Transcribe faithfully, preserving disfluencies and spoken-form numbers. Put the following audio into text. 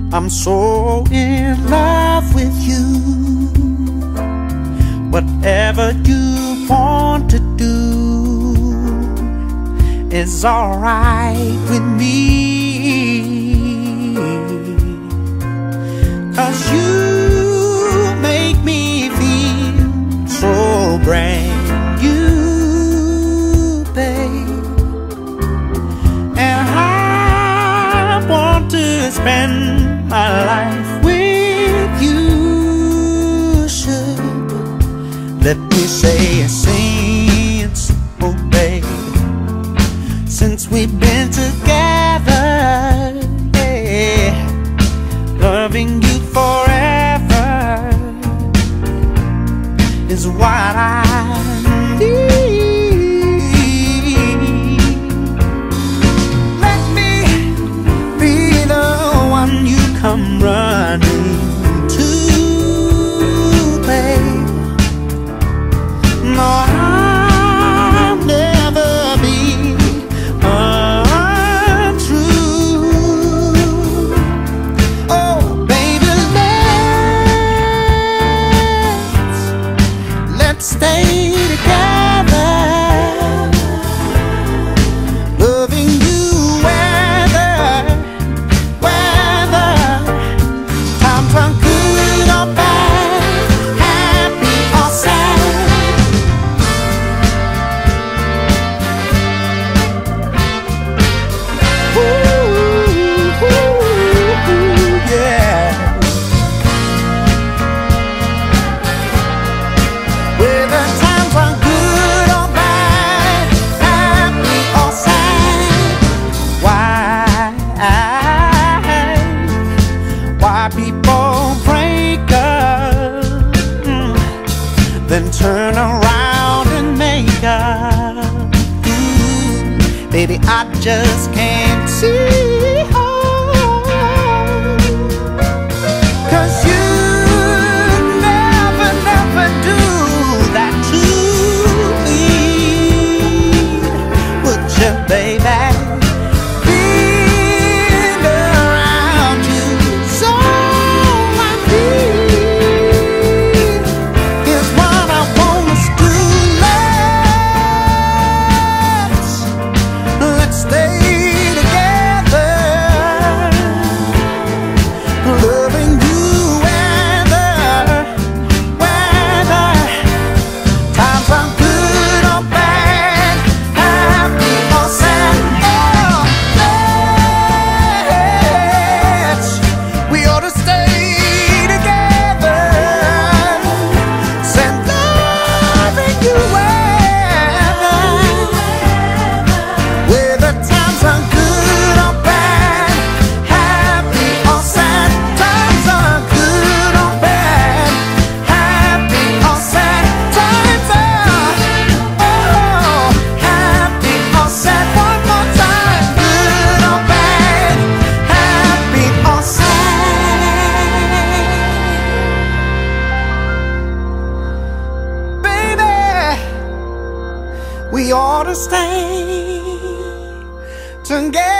I'm so in love with you. Whatever you want to do is alright with me, 'cause you make me feel so brand new, babe. And I want to spend my life with you, sugar. Let me say since, oh babe, since we've been together, yeah, loving you forever is what I need. Let me be the one you come running to, babe. No, I'll never be untrue. Oh, baby, let's, let's stay together, loving you whether, whether times are good or bad, happy or sad. Ooh, ooh, yeah. Whether times are good or bad, happy or sad. Why, why people break up, mm, then turn around and make up? Ooh, baby, I just can't see how. 'Cause you never, never do that to me, would you, baby? Being around you so I need is what I want us to. Let's, let's stay together, loving you whether, whether times are good or bad, happy or sad. Oh, let's, we ought to stay together, said loving you whether, whether times are good or bad, happy or sad. Times are good or bad, happy or sad. Times are, oh, happy or sad. One more time, good or bad, happy or sad. Baby, we ought to stay together.